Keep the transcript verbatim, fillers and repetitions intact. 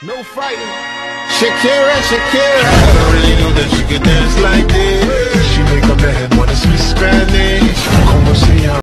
No fighting. Shakira, Shakira. I never really knew that she could dance.